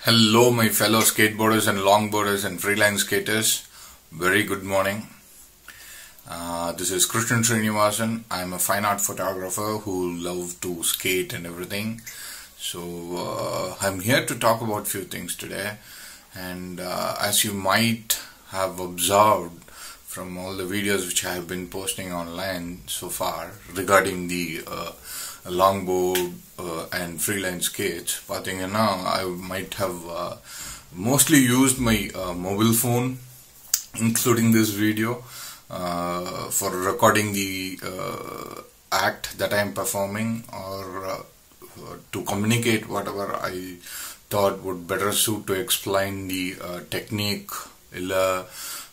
Hello my fellow skateboarders and longboarders and freelance skaters. Very good morning. This is Krishnan Srinivasan. I'm a fine art photographer who loves to skate and everything. So I'm here to talk about few things today. And as you might have observed from all the videos which I have been posting online so far regarding the longboard and freelance skates, I might have mostly used my mobile phone, including this video, for recording the act that I am performing, or to communicate whatever I thought would better suit to explain the technique or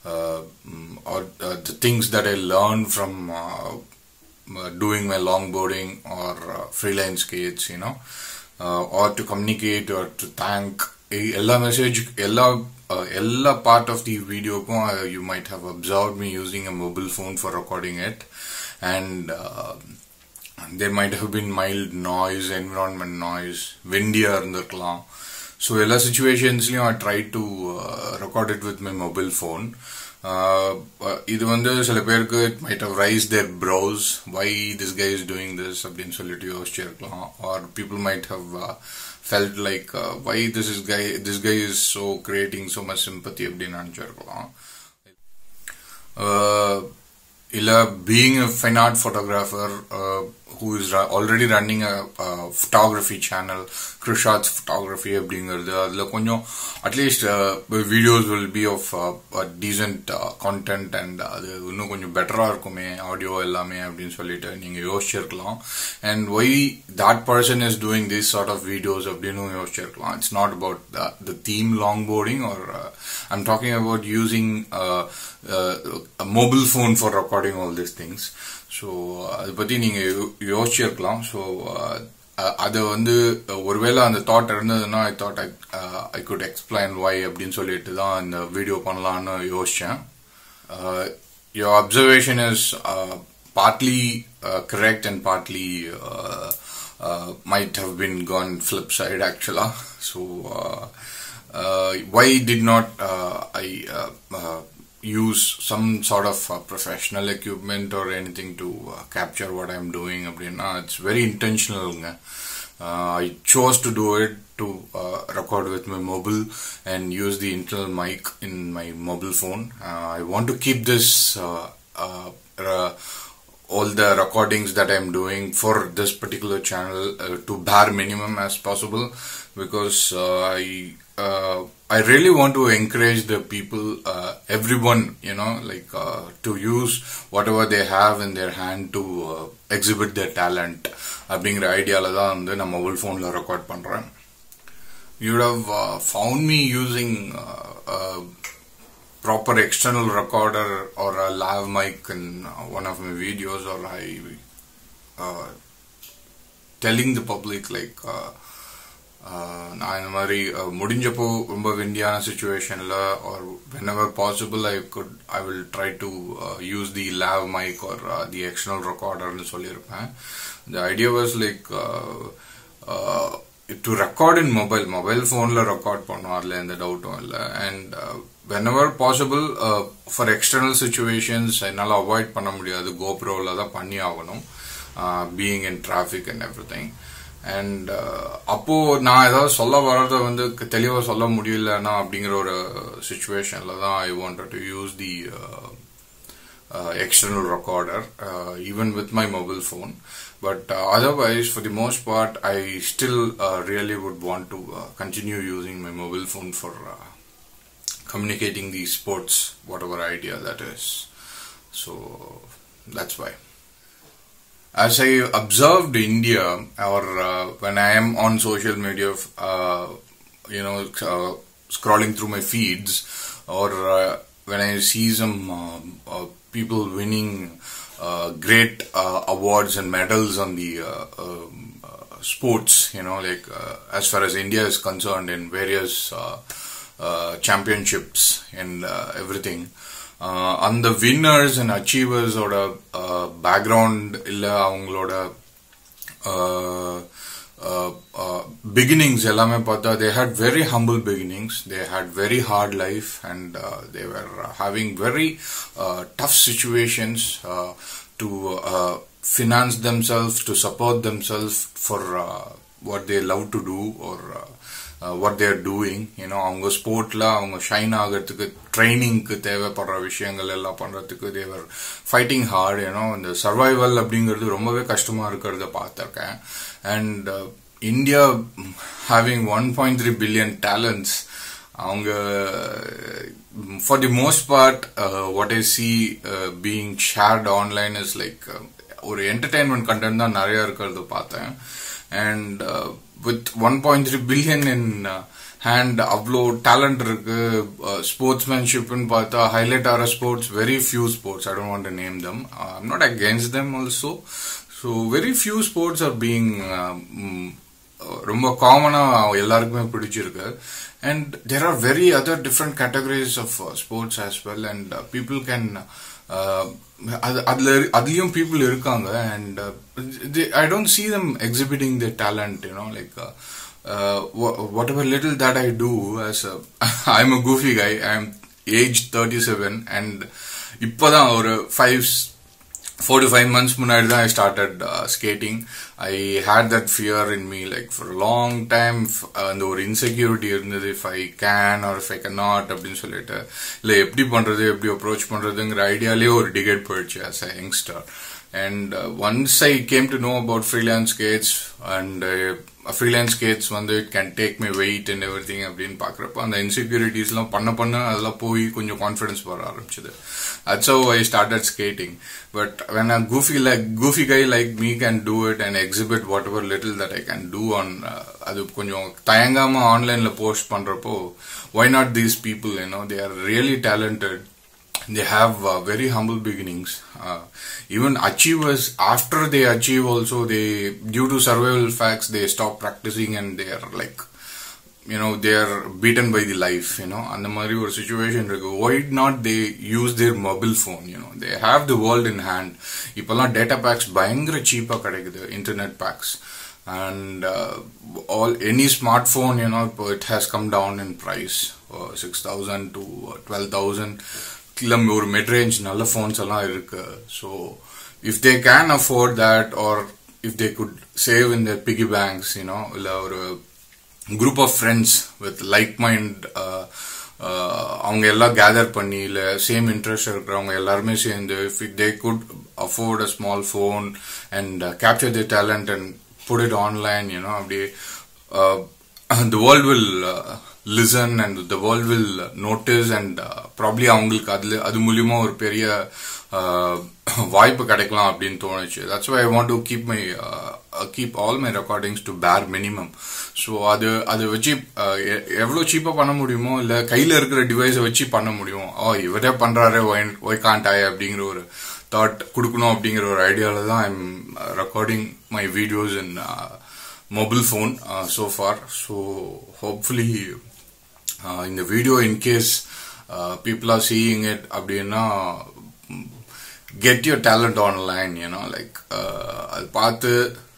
the things that I learned from doing my longboarding or freelance skates, or to communicate or to thank. Ella message, ella part of the video you might have observed me using a mobile phone for recording it, and there might have been mild noise, environment noise, windier irundhukalam. So ella situations I tried to record it with my mobile phone. It might have raised their brows, why this guy is doing this, or people might have felt like why this guy is so creating so much sympathy. Being a fine art photographer who is already running a photography channel, Krishart's Photography, at least videos will be of decent content and better audio and why that person is doing this sort of videos. It's not about the theme longboarding, or I'm talking about using a mobile phone for recording all these things. So அது பத்தி நீங்க யோசிச்சிருக்கலாம். So அது ஒருவேளை அந்த thought இருந்ததுன்னா I thought I could explain why அப்படின்னு சொல்லிட்டு தான் இந்த வீடியோ பண்ணலாம்னு யோசிச்சேன். Your observation is partly correct and partly might have been gone flip side actually. So why did not I use some sort of professional equipment or anything to capture what I'm doing? It's very intentional. I chose to do it to record with my mobile and use the internal mic in my mobile phone. I want to keep this all the recordings that I'm doing for this particular channel to bare minimum as possible, because I really want to encourage the people, everyone, to use whatever they have in their hand to exhibit their talent. அப்படிங்கிற ஐடியால தான் நான் mobile ஃபோன்ல record பண்றேன். You would have found me using proper external recorder or a lav mic in one of my videos, or telling the public நான் இந்த மாதிரி முடிஞ்சப்போ ரொம்ப விண்டியான சிச்சுவேஷன்ல or whenever possible I will try to use the lav mic or the external recorder னு சொல்லிருப்பேன். The idea was to record in mobile phone la record பண்ணனும், அதுல எந்த டவுட்டும் இல்ல. And whenever possible for external situations என்னால avoid பண்ண முடியாது, GoProல தான் பண்ணி ஆகணும், being in traffic and everything. And அப்போ நான் ஏதாவது சொல்ல வரத தெளிவா சொல்ல முடியலன்னா அப்படிங்கிற ஒரு சிச்சுவேஷன்ல தான் I wanted to use the external recorder even with my mobile phone. But otherwise, for the most part, I still really would want to continue using my mobile phone for communicating the sports, whatever idea that is. So that's why. As I observed India, or when I am on social media, scrolling through my feeds, or when I see some people winning great awards and medals on the sports, as far as India is concerned, in various championships and everything. அந்த winners and அச்சீவர்ஸோட background இல்லை அவங்களோட beginnings, they had very humble beginnings. They had very hard life, and they were having very tough situations to finance themselves, to support themselves for what they love to do, or what they are doing. அவங்க ஸ்போர்ட்ல அவங்க shine ஆகிறதுக்கு ட்ரைனிங்க்கு தேவைப்படுற விஷயங்கள் எல்லாம் பண்றதுக்கு they were fighting hard. இந்த survival அப்படிங்கிறது ரொம்பவே கஷ்டமா இருக்கிறத பார்த்திருக்கேன். And India having 1.3 billion talents, for the most part, what I see being shared online is like ஒரு entertainment content தான் நிறைய இருக்கிறது பார்த்தேன். And with 1.3 billion in hand, அவ்வளோ talent இருக்கு. Sportsmanship ன்னு பார்த்தா highlight ஆகிற sports, very few sports. I don't want to name them. I'm not against them also. So very few sports are being ரொம்ப காமனா எல்லாருக்குமே பிடிச்சிருக்கு. And there are very other different categories of sports as well, and people can அதுலயும் people இருக்காங்க, and I don't see them exhibiting their talent, like whatever little that I do as I'm a goofy guy. I'm aged 37, and இப்பதான் ஒரு 4 to 5 months முன்னாடி தான் I started skating. I had that fear in me like for a long time. அந்த ஒரு insecurity இருந்தது, if I can or if I cannot அப்படின்னு சொல்லிட்டு, இல்லை எப்படி பண்றது, எப்படி அப்ரோச் பண்றதுங்கிற ஐடியாலே ஒரு டிகேட் போயிடுச்சு as a youngster. And once I came to know about freelance skates, and freelance skates it can take my weight and everything அப்படின்னு பார்க்குறப்ப அந்த இன்செக்யூரிட்டிஸ்லாம் பண்ண அதெல்லாம் போய் கொஞ்சம் கான்ஃபிடன்ஸ் வர ஆரம்பிச்சது. That's how I started skating. But when a goofy guy like me can do it and exhibit whatever little that I can do on அது கொஞ்சம் தயங்காம ஆன்லைன்ல போஸ்ட் பண்றப்போ, why not these people? They are really talented. They have very humble beginnings. Even achievers, after they achieve also, due to survival facts, they stop practicing, and they are like, they are beaten by the life. அந்த மாதிரி ஒரு situation இருக்கு. Why not they use their mobile phone? They have the world in hand. இப்பெல்லாம் data packs பயங்கர cheap-ஆ கிடைக்குது, internet packs. And any smartphone, it has come down in price, 6,000 to 12,000. ஒரு mid range நல்ல phones எல்லாம் இருக்கு. So if they can afford that, or if they could save in their piggy banks, இல்லை ஒரு group of friends with like mind, அவங்க எல்லாம் gather பண்ணி, இல்லை சேம் இன்ட்ரெஸ்ட் இருக்கிறவங்க எல்லாருமே சேர்ந்து, if they could afford a small phone and capture their talent and put it online, அப்படியே the world will listen, and the world will notice, and probably அவங்களுக்கு அது மூலியமா ஒரு பெரிய வாய்ப்பு கிடைக்கலாம் அப்படின்னு தோணுச்சு. That's why I want to keep all my recordings to bare minimum. So அது வச்சு எவ்வளோ சீப்பாக பண்ண முடியுமோ, இல்லை கையில் இருக்கிற டிவைஸை வச்சு பண்ண முடியும். இவரே பண்றாரு, ஒய் காண்ட் ஐ அப்படிங்கிற ஒரு தாட் கொடுக்கணும் அப்படிங்கிற ஒரு ஐடியாவில் தான் I'm recording my videos in mobile phone so far. So hopefully in the video, in case people are seeing it, அப்படின்னா get your talent online, like அது பார்த்து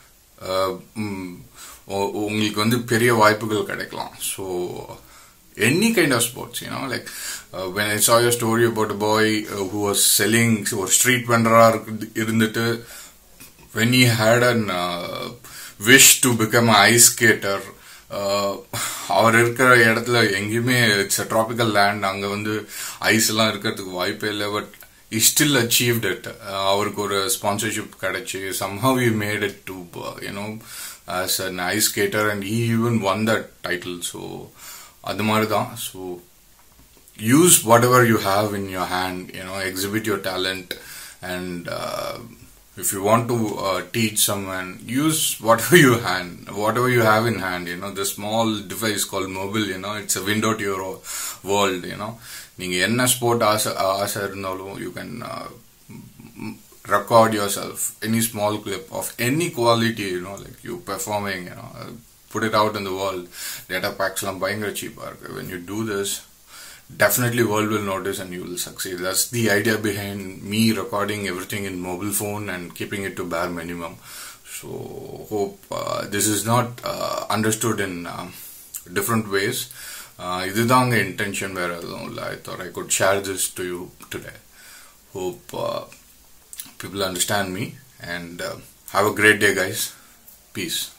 உங்களுக்கு பெரிய வாய்ப்புகள் கிடைக்கலாம். So any kind of sports, like when I saw your story about a boy who was selling or street vendor இருந்துட்டு, when he had an wish to become an ice skater, அவர் இருக்கிற இடத்துல எங்கேயுமே இட்ஸ் a tropical land, அங்க ice எல்லாம் இருக்கிறதுக்கு வாய்ப்பே இல்லை. But he still achieved it. அவருக்கு ஒரு ஸ்பான்சர்ஷிப் கிடைச்சு, somehow he made it to as an ice skater, and he even won that title. So அது மாதிரி தான். So use whatever you have in your hand, exhibit your talent, and if you want to teach someone, use whatever you have in hand. The small device called mobile, it's a window to your world. நீங்க என்ன sport ஆசை இருந்தாலும், you can record yourself, any small clip of any quality, like you performing, put it out in the world. Data packs லாம் பயங்கர cheap-ஆ இருக்கு. When you do this, definitely world will notice and you will succeed. That's the idea behind me recording everything in mobile phone and keeping it to bare minimum. So hope this is not understood in different ways. இதுதான் அங்கே intention, வேறு எதுவும் இல்லை. I thought I could share this to you today. Hope people understand me, and have a great day, guys. Peace.